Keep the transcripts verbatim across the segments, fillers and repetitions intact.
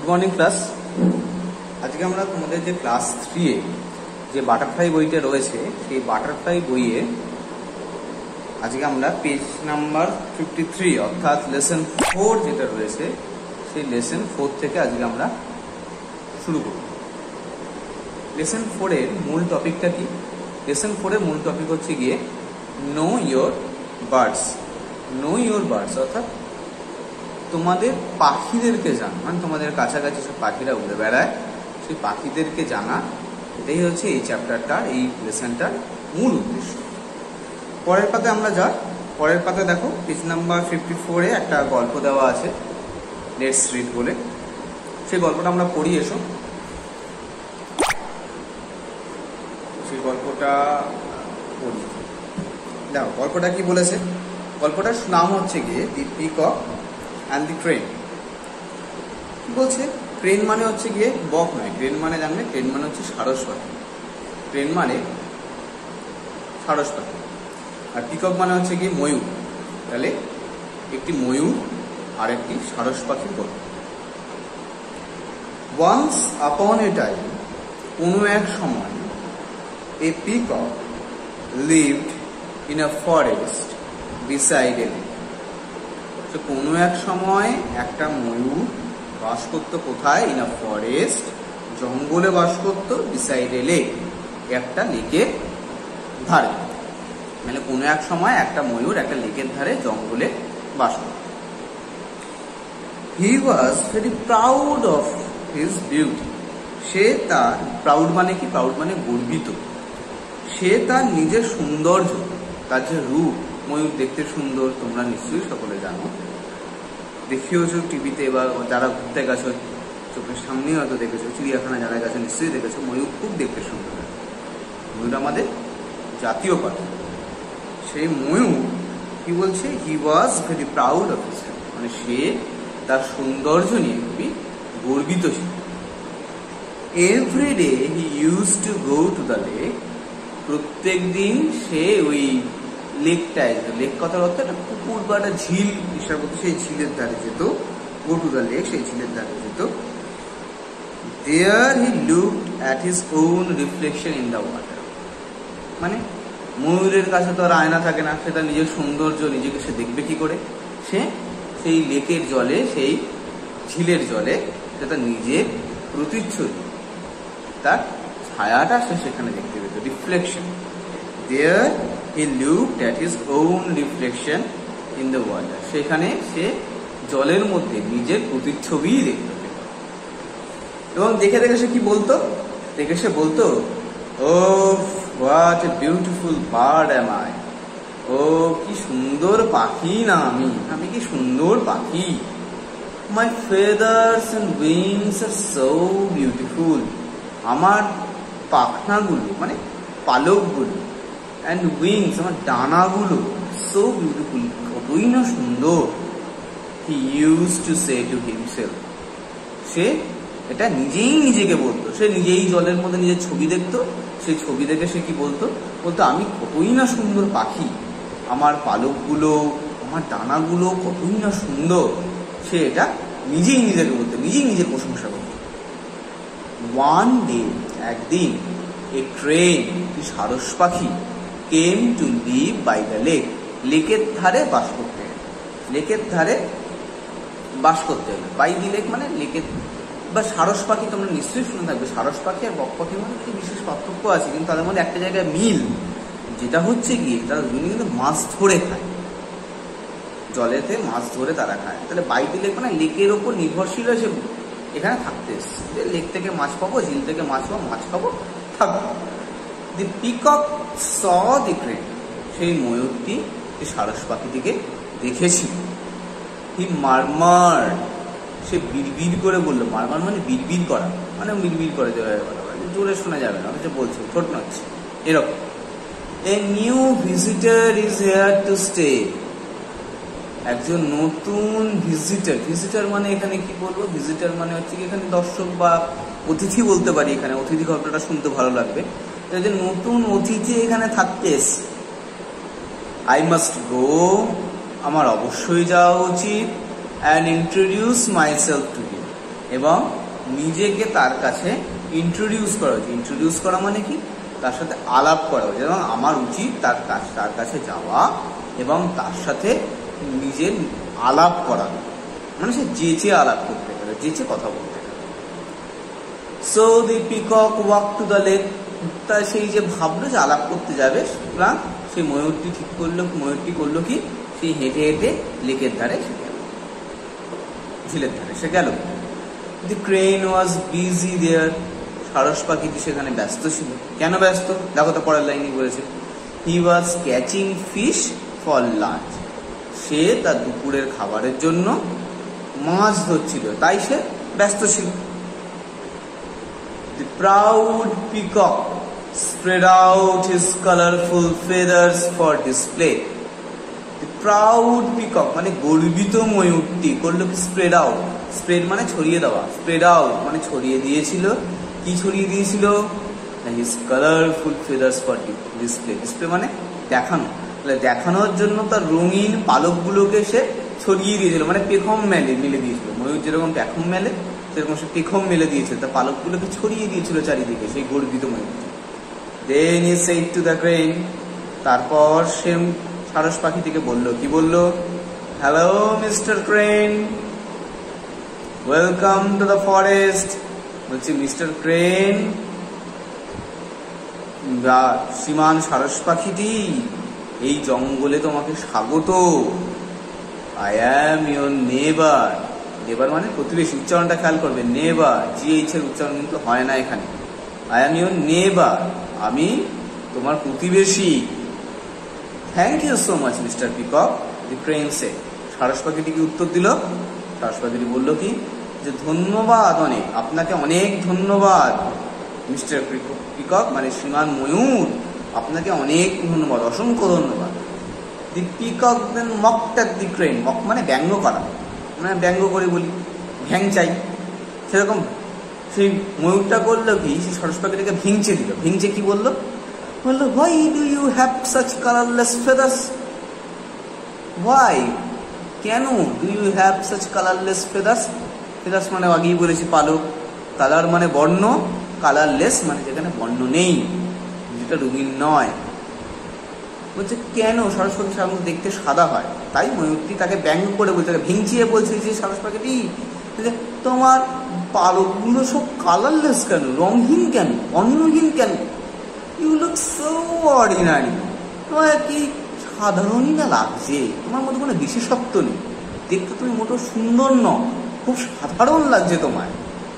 Good morning class. আজকে আমরা তোমাদের যে ক্লাস থ্রি এ যে বাটারফ্লাই বইটা রয়েছে সেই বাটারফ্লাই বইয়ে আজকে আমরা পেজ নাম্বার ফিফটি থ্রি অর্থাৎ লেসন ফোর যেটা রয়েছে সেই লেসন ফোর থেকে আজকে আমরা শুরু করব। লেসন ফোরের মূল টপিকটা কি? লেসন ফোরের মূল টপিক হচ্ছে গিয়ে know your birds. Know your birds অর্থাৎ তোমাদের পাখিদেরকে জানা, মানে তোমাদের কাছাকাছি সব পাখিরা উড়ে বেড়ায়, সেই পাখিদেরকে জানা। এটাই হচ্ছে এই চ্যাপ্টারটার, এই লেসনটার মূল উদ্দেশ্য। পরের পাতে আমরা যা পরের পাতে দেখো পেজ নাম্বার ফিফটি ফোরে একটা গল্প দেওয়া আছে লেটস রিড বলে। সেই গল্পটা আমরা পড়ি, এসো। সেই গল্পটা পড়ি। দেখো গল্পটা কি বলেছে। গল্পটার নাম হচ্ছে গিয়ে the peacock and the crane. কি বলছে? ক্রেন মানে হচ্ছে গিয়ে বক নয়, ক্রেন মানে জানবে, ক্রেন মানে হচ্ছে সারস পাখি। ক্রেন মানে সারস পাখি, আর পিকক মানে হচ্ছে গিয়ে ময়ূর। তাহলে একটি ময়ূর আর একটি সারস পাখির গল্প। ওয়ান্স আপন এ টাইম, কোনো এক সময়, a peacock lived in a forest beside a lake. তো কোনো এক সময় একটা ময়ূর বাস করতো কোথায়? ইন আ ফরেস্ট, জঙ্গলে বাস করতো, বিসাইড এ লেক, একটা লেকের ধারে। মানে কোনো এক সময় একটা ময়ূর একটা লেকের ধারে জঙ্গলে বাস করত। He was very proud of his beauty. সে তার, প্রাউড মানে কি? প্রাউড মানে গর্বিত। সে তার নিজের সৌন্দর্য, তার যে রূপ, ময়ূর দেখতে সুন্দর, তোমরা নিশ্চয়ই সকলে জানো, দেখিয়েছো টিভিতে বা যারা ঘুরতে গেছো চোখের সামনেও হয়তো দেখেছো, চিড়িয়াখানা যারা গেছো নিশ্চয়ই দেখেছো, ময়ূর খুব দেখতে সুন্দর। ময়ূর আমাদের জাতীয় পাখি। সেই ময়ূর কি বলছে? He was very proud of his, মানে সে তার সৌন্দর্য নিয়ে খুবই গর্বিত ছিল। Every day he use to go to the lake. প্রত্যেক দিন সে ওই লেকটায়, লেক কথার অর্থ একটা পুকুর বা একটা ঝিল হিসাব করতে, সেই ঝিলের ধারে যেত। গো টু দ্য লেক, সেই ঝিলের ধারে যেত। There he looked at his own reflection in the water. মানে ময়ূরের কাছে তো আর আয়না থাকে না, সে তার নিজের সৌন্দর্য নিজেকে সে দেখবে কি করে? সে সেই লেকের জলে, সেই ঝিলের জলে সে তার নিজের প্রতিচ্ছবি, তার ছায়াটা সে সেখানে দেখতে পেত, reflection. There he looked at his own reflection in the water. সেখানে সে জলের মধ্যে নিজের প্রতিচ্ছবি দেখতে পেত। এবং দেখে দেখে সে কি বলতো? দেখে সে বলতো, oh what a beautiful bird am I. ও কি সুন্দর পাখি না আমি, আমি কি সুন্দর পাখি। My feathers and wings are so beautiful. আমার পাখনাগুলো মানে পালকগুলো, অ্যান্ড উইংস আমার ডানাগুলো, সো বিউটিফুল, কতই না সুন্দর। He use to say to himself. সে এটা নিজেই নিজেকে বলতো। সে নিজেই জলের মধ্যে নিজের ছবি দেখতো, সেই ছবি দেখে সে কি বলতো? বলতো আমি কতই না সুন্দর পাখি, আমার পালকগুলো, আমার ডানাগুলো কতই না সুন্দর। সে এটা নিজেই নিজেকে বলতো, নিজেই নিজের প্রশংসা করতো। ওয়ান ডে, একদিন, এ ট্রেন, সারস পাখি, came to live by the lake. লেকের ধারে বাস করতে গেল। লেকের ধারে বাস করতে গেল। বাই দি লেক মানে লেকের, বা সারস পাখি তোমরা নিশ্চয়ই শুনে থাকবে। সারস পাখি আর বক পাখির মধ্যে কি বিশেষ পার্থক্য আছে, কিন্তু তাদের মধ্যে একটা জায়গায় মিল, যেটা হচ্ছে গিয়ে তারা দুজনে কিন্তু মাছ ধরে খায়, জলেতে মাছ ধরে তারা খায়। তাহলে বাইদি লেক মানে লেকের ওপর নির্ভরশীল হয়েছে এখানে থাকতে এসছে, যে লেক থেকে মাছ পাবো, ঝিল থেকে মাছ পাবো, মাছ খাবো, থাকবো। The peacock saw the crane. সেই ময়ূরটি সারস পাখিটিকে দেখেছিল। হি মারমার, সে বিড়বিড় করে বললো। মারমার মানে বিড়বিড় করা, মানে বিড়বিড় করে জোরে শোনা যাবে না, যে বলছে ঠোঁট নাচছে এরকম। A new visitor is here to stay. একজন নতুন ভিজিটার, ভিজিটার মানে এখানে কি বলবো? ভিজিটার মানে হচ্ছে কি এখানে দর্শক বা অতিথি বলতে পারি। এখানে অতিথি গল্পটা শুনতে ভালো লাগবে। যে নতুন অতিথি এখানে থাকতে এসে, আই মাস্ট গো, আমার অবশ্যই যাওয়া উচিত, and introduce myself to him, এবং নিজেকে তার কাছে ইন্ট্রোডিউস করা হয়েছে। ইন্ট্রোডিউস করা মানে কি, তার সাথে আলাপ করা হয়েছে এবং আমার উচিত তার কাছে তার কাছে যাওয়া এবং তার সাথে নিজের আলাপ করা, মানে সে যেচে আলাপ করতে পারে, যেচে কথা বলতে পারে। So the peacock walk to the lake, তা সেই যে ভাবলো যে আলাপ করতে যাবে, সুতরাং সেই ময়ূরটি ঠিক করলো, ময়ূরটি করলো কি, সেই হেঁটে হেঁটে লেকের ধারে সে গেল, ঝিলের ধারে সে গেল। দি ক্রেন ওয়াজ বিজি দেয়ার, সারস পাখিটি সেখানে ব্যস্ত ছিল। কেন ব্যস্ত, দেখো তো পরের লাইনে বলেছে, he was catching fish for lunch, সে তার দুপুরের খাবারের জন্য মাছ ধরছিল, তাই সে ব্যস্ত ছিল। The proud peacock spread out his colorful feathers for display. The proud peacock মানে গর্বিত ময়ূরটি করলো কি, স্প্রেড আউট, স্প্রেড মানে ছড়িয়ে দেওয়া, স্প্রেড আউট মানে ছড়িয়ে দিয়েছিল। কি ছড়িয়ে দিয়েছিল, his colorful feathers for display, display মানে দেখানো, তাহলে দেখানোর জন্য তার রঙিন পালকগুলোকে সে ছড়িয়ে দিয়েছিল, মানে পেখম মেলে মিলে দিয়েছিল। ময়ূর যেরকম পেখম মেলে সেরকম সে পেখম মেলে দিয়েছিল, তার পালকগুলোকে ছড়িয়ে দিয়েছিল চারিদিকে, সেই গর্বিত ময়ূরটি। Then he said to the crane, তারপর সে সারস পাখিটিকে বলল, কি বলল, hello mister crane, welcome to the forest. বলছি মিস্টার ক্রেন, শ্রীমান সারস পাখিটি, এই জঙ্গলে তোমাকে স্বাগত। আই অ্যাম ইউর নেবার, নেবার মানে প্রতিবেশী, উচ্চারণটা খেয়াল করবে, নেবার, জি এইচ এর উচ্চারণ কিন্তু হয় না এখানে। আই অ্যাম ইউর নেবার, আমি তোমার প্রতিবেশী। Thank you so much mister peacock, the crane সে। সারস পাখিটি কি উত্তর দিল, সারস পাখিটি বলল কি, যে ধন্যবাদ অনেক, আপনাকে অনেক ধন্যবাদ মিস্টার পিকক, মানে শ্রীমান ময়ূর, আপনাকে অনেক ধন্যবাদ, অসংখ্য ধন্যবাদ। The peacock then mocked at the crane, mock মানে ব্যঙ্গ করা, মানে ব্যঙ্গ করে বলি, ভ্যাং চাই, সেরকম সেই ময়ূরটা করলো কি, সেই সরস পাখিটাকে ভিংচে দিল। ভিংচে কি বললো, বললো, why do you have such colourless feathers, why কেন, do you have such colourless feathers, feathers মানে আগেই বলেছি পালক, কালার মানে বর্ণ, কালারলেস মানে যেখানে বর্ণ নেই, যেটা রঙিন নয়। বলছে কেন, সরস পাখি সাধারণত দেখতে সাদা হয়, তাই ময়ূরটি তাকে ব্যঙ্গ করে বলছে, ভিংচিয়ে বলছে যে সরস পাখিটি, তোমার পালকগুলো সব কালারলেস কেন, রংহীন কেন, বর্ণহীন কেন, ইউ লুক সো অর্ডিনারি, তোমার কি সাধারণই না লাগছে, তোমার মধ্যে কোনো বিশেষত্ব নেই, দেখতে তুমি মোটো সুন্দর নও, খুব সাধারণ লাগছে তোমায়।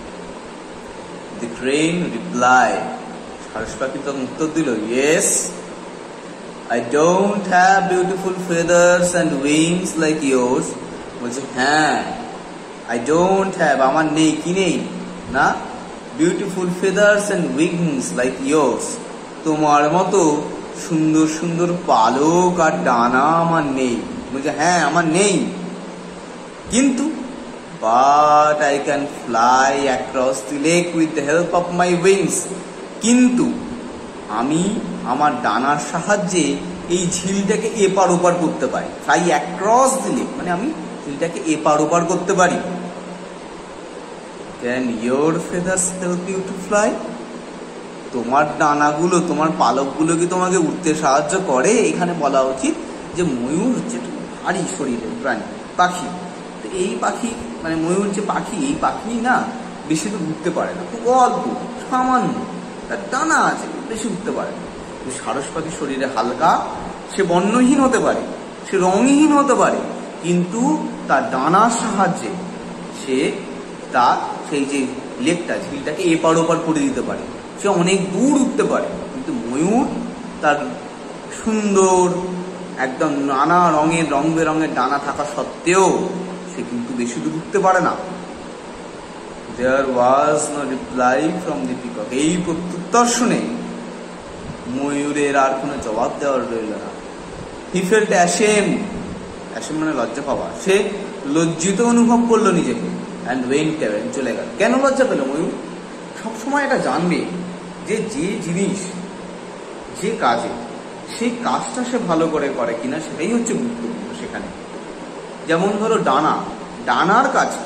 দি ক্রেন রিপ্লাই, সারস পাখি তখন উত্তর দিল, yes I don't have beautiful feathers and wings like yours. বলছে হ্যাঁ, I don't have, আমার নেই, কি নেই না, beautiful feathers and wings like yours, তোমার মতো সুন্দর সুন্দর পালক আর ডানা আমার নেই। বলছে হ্যাঁ আমার নেই, কিন্তু but I can fly across the lake with the help of my wings, কিন্তু আমি আমার ডানার সাহায্যে এই ঝিলটাকে এপার ওপার করতে পারি। ফ্লাই অ্যাক্রস দি লেক মানে আমি ঝিলটাকে এপার ওপার করতে পারি। Can your feathers help you to fly, তোমার ডানাগুলো, তোমার পালকগুলো কি তোমাকে উঠতে সাহায্য করে? এখানে বলা উচিত যে ময়ূর হচ্ছে একটু ভারী শরীরের প্রাণী, পাখি। তো এই পাখি মানে ময়ূর যে পাখি, এই পাখি না বেশি তো উঠতে পারে না, খুব অল্প সামান্য তার ডানা আছে, বেশি উঠতে পারে না। সারস পাখির শরীরে হালকা, সে বর্ণহীন হতে পারে, সে রঙহীন হতে পারে, কিন্তু তার ডানার সাহায্যে সে তার সেই যে লেকটা, ঝিলটাকে এপার ওপার করে দিতে পারে, সে অনেক দূর উঠতে পারে। কিন্তু ময়ূর তার সুন্দর একদম নানা রঙের রং বেরঙের ডানা থাকা সত্ত্বেও সে কিন্তু বেশি দূর উঠতে পারে না। There was no reply from the peacock. এই প্রত্যুত্তর শুনে ময়ূরের আর কোনো জবাব দেওয়ার রইল না। He felt ashamed. ashamed মানে লজ্জা পাওয়া। সে লজ্জিত অনুভব করলো নিজেকে and went away, চলে গেল। কেন লজ্জা পেল ময়ূর? সবসময় এটা জানবে যে যে জিনিস, যে কাজে, সেই কাজটা সে ভালো করে করে কিনা সেটাই হচ্ছে গুরুত্বপূর্ণ সেখানে। যেমন ধরো ডানা, ডানার কাজ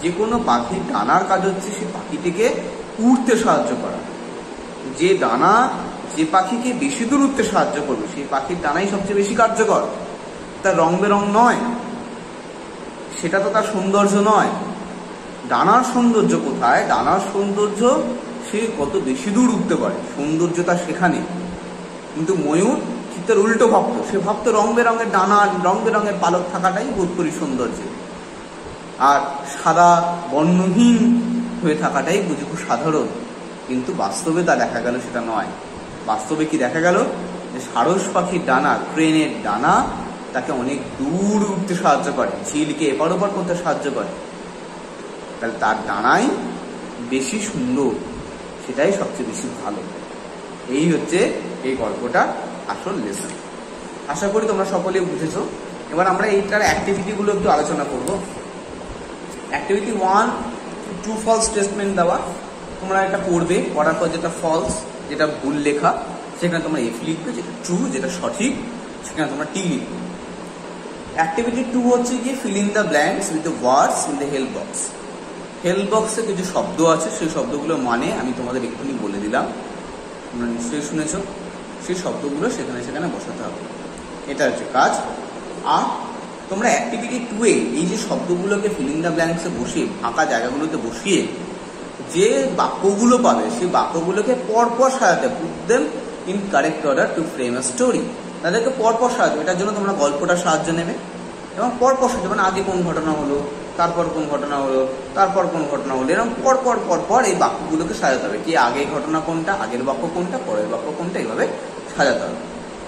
যে কোনো পাখির ডানার কাজ হচ্ছে সেই পাখিটিকে উড়তে সাহায্য করা। যে ডানা যে পাখিকে বেশি দূর উঠতে সাহায্য করবে সেই পাখির ডানাই সবচেয়ে বেশি কার্যকর। তার রং বেরং নয়, সেটা তো তার সৌন্দর্য নয়। ডানার সৌন্দর্য কোথায়? ডানার সৌন্দর্য সে কত বেশি দূর উঠতে পারে, সৌন্দর্য তার সেখানে। কিন্তু ময়ূর ঠিক তার উল্টো ভাবত, সে ভাবতো রং বেরঙের ডানা, রং বেরঙের পালক থাকাটাই বোধ করি সৌন্দর্য, আর সাদা বর্ণহীন হয়ে থাকাটাই বুঝি খুব সাধারণ। কিন্তু বাস্তবে তা দেখা গেল সেটা নয়। বাস্তবে কি দেখা গেল? যে সারস পাখির ডানা, ক্রেনের ডানা তাকে অনেক দূর উঠতে সাহায্য করে, ঝিলকে এপার ওপার করতে সাহায্য করে। তাহলে তার ডানাই বেশি সুন্দর, সেটাই সবচেয়ে বেশি ভালো। এই হচ্ছে এই গল্পটা আসল লেসন। আশা করি তোমরা সকলে বুঝেছো। এবার আমরা এইটার অ্যাক্টিভিটিগুলো একটু আলোচনা করব। Activity one, true false statement দেওয়া। তোমরা এটা পড়বে, পড়ার পর যেটা ফলস, যেটা ভুল লেখা, সেখানে তোমরা এফ লিখবে, যেটা ট্রু, যেটা সঠিক, সেখানে তোমরা টি লিখবে। অ্যাক্টিভিটি টু হচ্ছে কি fill in the blanks with the words in the help box. Help বক্সে কিছু শব্দ আছে, সেই শব্দগুলো মানে আমি তোমাদের এক্ষুনি বলে দিলাম, তোমরা নিশ্চয়ই শুনেছ। সেই শব্দগুলো সেখানে সেখানে বসাতে হবে, এটা হচ্ছে কাজ। আর তোমরা অ্যাক্টিভিটি টু এ এই যে শব্দগুলোকে ফিল ইন দ্য ব্ল্যাঙ্কসে বসিয়ে, ফাঁকা জায়গাগুলোতে বসিয়ে যে বাক্যগুলো পাবে সেই বাক্যগুলোকে পরপর সাজাতে, put them in correct order to frame a story. তাদেরকে পরপর সাজাতে, এটার জন্য তোমরা গল্পটার সাহায্য নেবে এবং পরপর সাজাতে, মানে আগে কোন ঘটনা হলো, তারপর কোন ঘটনা হলো, তারপর কোন ঘটনা হলো, এরকম পরপর পরপর এই বাক্যগুলোকে সাজাতে হবে। কি আগে ঘটনা কোনটা, আগের বাক্য কোনটা, পরের বাক্য কোনটা, এইভাবে সাজাতে হবে।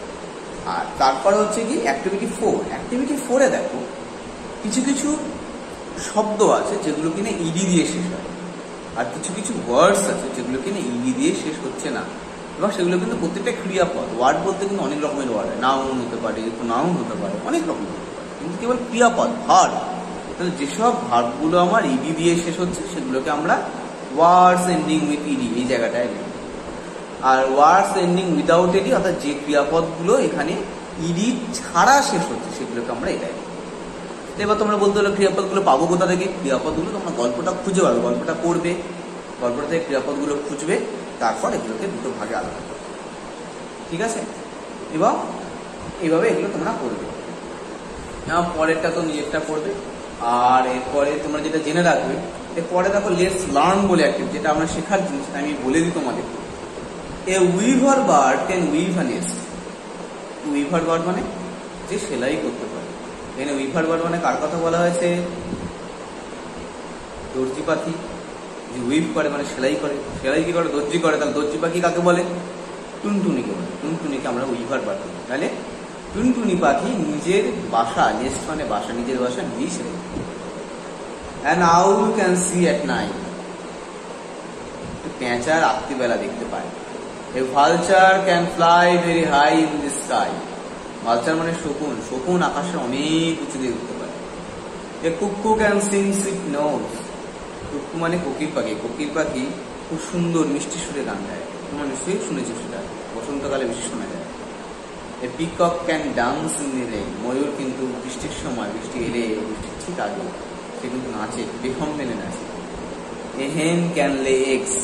আর তারপর হচ্ছে কি অ্যাক্টিভিটি ফোর। অ্যাক্টিভিটি ফোরে দেখো কিছু কিছু শব্দ আছে যেগুলো কিনা ইডি দিয়ে শেষ হয়, আর কিছু কিছু ওয়ার্ডস আছে যেগুলো কিনা ইডি দিয়ে শেষ হচ্ছে না, এবং সেগুলো কিন্তু প্রত্যেকটা ক্রিয়াপদ। ওয়ার্ড বলতে কিন্তু অনেক রকমের ওয়ার্ড হয়, নাউন হতে পারে, নাউন হতে পারে, অনেক রকমের হতে পারে, কিন্তু কেবল ক্রিয়াপদ, ভার্ব। তাহলে যেসব ভার্বগুলো আমার ইডি দিয়ে শেষ হচ্ছে সেগুলোকে আমরা ওয়ার্ডস এন্ডিং উইথ ইডি এই জায়গাটায় লিখব। আর ওয়ার্ডস এন্ডিং উইদাউট ইডি, অর্থাৎ যে ক্রিয়াপদগুলো এখানে ইডি ছাড়া শেষ হচ্ছে সেগুলোকে আমরা এটাই লিখব। এবার তোমরা বলতে হলো ক্রিয়াপদগুলো পাবো কোথা থেকে? ক্রিয়াপদগুলো তোমরা গল্পটা খুঁজে পাবে, গল্পটা পড়বে, গল্পটা থেকে ক্রিয়াপদগুলো খুঁজবে, তারপর এগুলোকে দুটো ভাগে আলাদা করবে। ঠিক আছে? এবং এইভাবে এগুলো তোমরা করবে। পরেরটা তো নিজেরটা পড়বে। আর এরপরে তোমরা যেটা জেনে রাখবে, এরপরে দেখো লেটস লার্ন বলে অ্যাক্টিভ, যেটা আমরা শেখার জিনিস, আমি বলে দিই তোমাদের। A weaver bird can weave a nest. Weaver bird মানে যে সেলাই করতে পারে। এখানে উইভার বার্ড মানে কার কথা বলা হয়েছে? দর্জি পাখি। যে উইভ করে মানে সেলাই করে, সেলাই কি করে? দর্জি করে। তাহলে দর্জি পাখি কাকে বলে? টুনটুনিকে বলে। টুনটুনিকে আমরা উইভার বার্ড বলি। তাহলে টুনটুনি পাখি নিজের বাসা, নেস্ট মানে বাসা, নিজের বাসা নিজেই সেলাই করে। An owl can see at night. পেঁচা রাত্রিবেলা দেখতে পায়। A vulture can fly very high in the sky. Vulture মানে শকুন, শকুন আকাশে অনেক উঁচু দিয়ে উঠতে পারে। A cuckoo can sing sweet notes. কুক্কু মানে কোকিল পাখি। কোকিল পাখি খুব সুন্দর মিষ্টি সুরে গান গায়, তোমরা নিশ্চয়ই শুনেছো, সেটা বসন্তকালে বেশি শোনা যায়। A peacock can dance in the rain. ময়ূর কিন্তু বৃষ্টির সময়, বৃষ্টি এলে, বৃষ্টির ঠিক আগে সে কিন্তু নাচে, বেখম মেনে নাচে। A hen can lay eggs.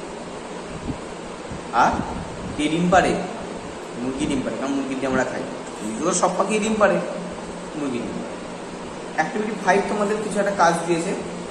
আর কে ডিম পারে? মুরগি ডিম পারে, কারণ মুরগি ডিম আমরা খাই। এগুলো সব পাখি ডিম পারে, মুরগি ডিম পারে। অ্যাক্টিভিটি ফাইভ তোমাদের কিছু একটা কাজ দিয়েছে।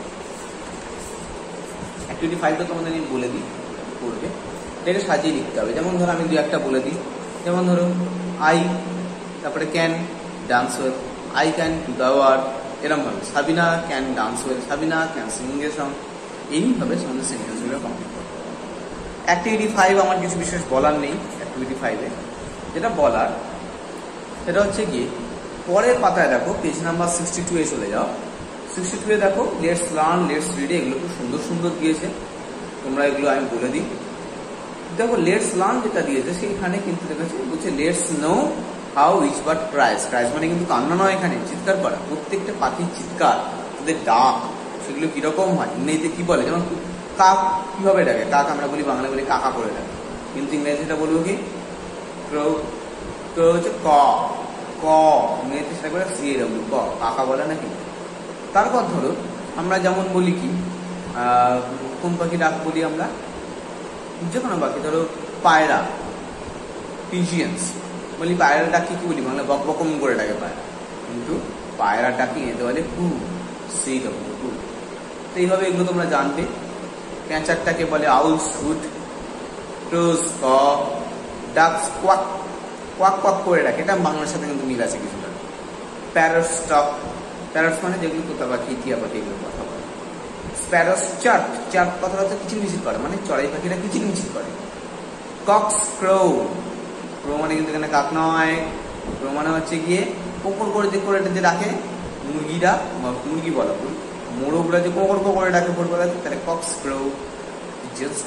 অ্যাক্টিভিটি ফাইভটা তোমাদের আমি বলে দিই, করবে। এটা সাজিয়ে লিখতে হবে। যেমন ধরো আমি দু একটা বলে দিই। যেমন ধরো আই, তারপরে can dance well, I can do the work, এরকম ভাবে। Sabina can dance well, Sabina can sing a song. এইভাবে তোমাদের সেন্টেন্সগুলো কমপ্লিট করতে হবে। অ্যাক্টিভিটি ফাইভ আমার কিছু বিশেষ বলার নেই। অ্যাক্টিভিটি ফাইভে যেটা বলার সেটা হচ্ছে কি, পরের পাতায় দেখো পেজ নাম্বার সিক্সটি টু এ চলে যাও। সিক্সটি টু এ দেখো লেটস লার্ন, লেটস রিড, এগুলো খুব সুন্দর সুন্দর দিয়েছে। তোমরা এগুলো আমি বলে দিই। দেখো লেটস লার্ন যেটা দিয়েছে সেইখানে কিন্তু দেখেছি বলছে let's know how each bird cries. Cries মানে কিন্তু কান্না নয়, এখানে চিৎকার করা। প্রত্যেকটা পাখির চিৎকার, তাদের ডাক, সেগুলো কিরকম হয়, ইংরেজিতে কি বলে। যেমন কাক কিভাবে ডাকে? কাক আমরা বলি, বাংলা বলি কাকা করে ডাকে, কিন্তু ইংরেজিটা বলবো কি? ক্রো। ক্রো হচ্ছে ক, ক ইংরেজিতে সেটা করে সি এ ডব্লিউ, ক, কাকা বলে নাকি। তারপর ধরো আমরা যেমন বলি কি কোন পাখি ডাক বলি আমরা, যে কোনো পাখি, ধরো পায়রা, পিজিয়ন্স বলি, পায়রা ডাকি কি বলি বাংলা, বক বকম করে ডাকে পায়রা, কিন্তু পায়রা ডাকি এতে বলে কু, সেই রকম কু। তো এইভাবে এগুলো তোমরা জানবে। প্যাঁচারটাকে বলে আউলস হুড, ক্রোজ ক, ডাকস কোয়াক, কোয়াক কোয়াক করে ডাকে, এটা বাংলার সাথে কিন্তু মিল আছে কিছুটা। প্যারটস স্টক, প্যারটস মানে যেগুলো তোতা পাখি, টিয়া পাখি এগুলো কথা বলে। স্প্যারোস চার্ট, চার্ট কথাটা হচ্ছে কিচির মিচির করে, মানে চড়াই পাখিরা কিচির মিচির করে। কক্স ক্রো, ক্রো মানে কিন্তু এখানে কাক নয়, ক্রো মানে হচ্ছে গিয়ে কোকর করে যে করে যে ডাকে মুরগিরা, মুরগি বলা ভুল, মোরগরা যে কোকর করে ডাকে ভোরবেলাতে, তাহলে কক্স ক্রো। পিজেন্স,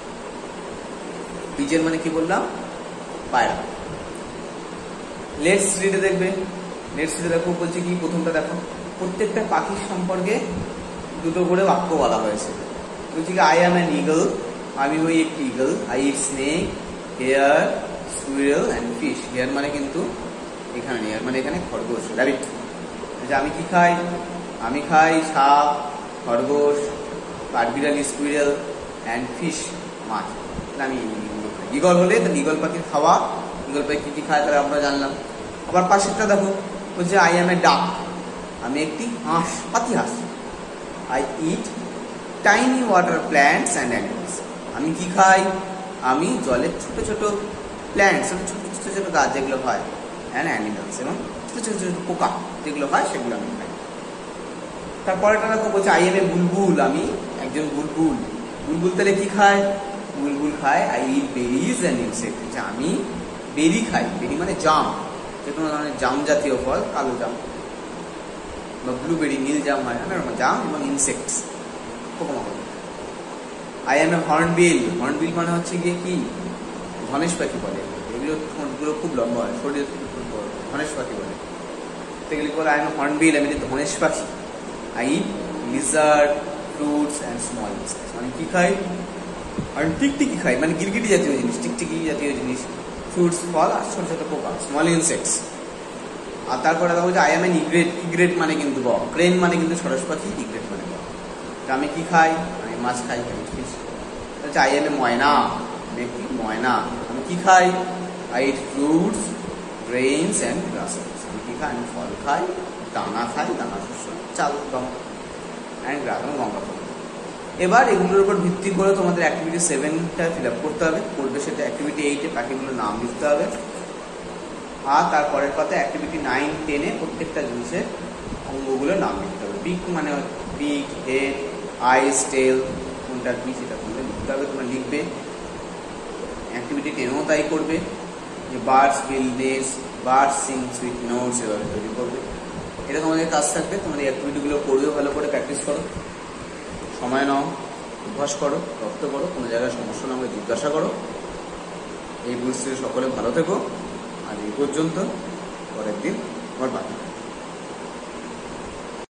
পিজেন মানে কি বললাম, পায়রা। লেটস রিডে দেখবে, লেটস রিডে দেখো বলছে কি, প্রথমটা দেখো, প্রত্যেকটা পাখির সম্পর্কে দুটো করে বাক্য বলা হয়েছে। বলছি কি, আই অ্যাম অ্যান ইগল, আমি হই একটি eagle, I eat snake, hare, squirrel and fish. Hare মানে কিন্তু এখানে, হেয়ার মানে এখানে খরগোশ, র্যাবিট। আমি কি খাই, আমি খাই সাপ, খরগোশ, কাঠবিড়ালি, স্কুইরেল অ্যান্ড ফিশ, মাছ। আমি ইগল হলে তাহলে ইগল পাখির খাওয়া, ইগল পাখি কি কি খায় তাহলে আমরা জানলাম। আবার পাশেরটা দেখো, বলছে আই অ্যাম এ ডাক, আমি একটি হাঁস, পাতি হাঁস। I eat tiny water plants and animals, আমি কি খাই, আমি জলের ছোট ছোট প্ল্যান্টস, ছোট ছোট ছোট গাছ যেগুলো হয়, অ্যান্ড অ্যানিমালস, এবং ছোট ছোট ছোট পোকা যেগুলো হয় সেগুলো আমি খাই। তারপরেটা দেখো, বলছে আই এম এ বুলবুল, আমি একজন বুলবুল। বুলবুল তাহলে কি খায়, বুলবুল খায় I eat berries and insect, আমি বেরি খাই, বেরি মানে জাম, যে কোনো ধরনের জাম জাতীয় ফল, কালো জাম বা ব্লুবেরি, নীল জাম হয় না, জাম এবং ইনসেক্টস, পোকামাকড়। I am a hornbill, hornbill মানে হচ্ছে গিয়ে কি, ধনেশ পাখি বলে, এগুলো ঠোঁটগুলো খুব লম্বা হয়, শরীর ধনেশ পাখি বলে, সেগুলি বলে আই এম এ হর্নবিল, আমি ধনেশ পাখি। I eat lizard, fruits and small insects, মানে কি খাই, আর টিকটিকি খাই, মানে গিরগিটি জাতীয় জিনিস, টিকটিকি জাতীয় জিনিস, ফ্রুটস ফল আর ছোট ছোট পোকা, স্মল ইনসেক্টস। আর তারপরে দেখা হচ্ছে I am an egret, egret মানে কিন্তু বক, ক্রেন মানে কিন্তু সরস পাখি, ইগ্রেট মানে বক। আমি কি খাই, আমি মাছ খাই, fish. I am a myna, আমি একটি ময়না, আমি কি খাই, I eat fruits, grains and grasses, আমি কি খাই, আমি ফল খাই, দানা খাই, দানা শস্য, চাল, গম অ্যান্ড গ্রাস, এবং গঙ্গা ফল। এবার এগুলোর উপর ভিত্তি করে তোমাদের অ্যাক্টিভিটি সেভেনটা ফিল আপ করতে হবে, করবে সেটা অ্যাক্টিভিটি এইটে পাখিগুলোর নাম লিখতে হবে। আর তারপরের কথা অ্যাক্টিভিটি নাইন টেনে প্রত্যেকটা জিনিসের অঙ্গগুলোর নাম লিখতে হবে। বিগ মানে বিগ, হেড, আইস, টেল, কোনটা কি সেটা তোমাদের লিখতে হবে, তোমরা লিখবে। অ্যাক্টিভিটি টেনেও তাই করবে, যে birds build nest, birds sing sweet notes, এভাবে তৈরি করবে। এটা তোমাদের কাজ থাকবে, তোমাদের এই অ্যাক্টিভিটিগুলো করবে, ভালো করে প্র্যাকটিস করো, সময় নাও, অভ্যাস করো, রপ্ত করো, কোনো জায়গায় সমস্যা না হলে জিজ্ঞাসা করো। এই পরিস্থিতি সকলে ভালো থেকো। আজ এই পর্যন্ত, পরের দিন আবার বাকি।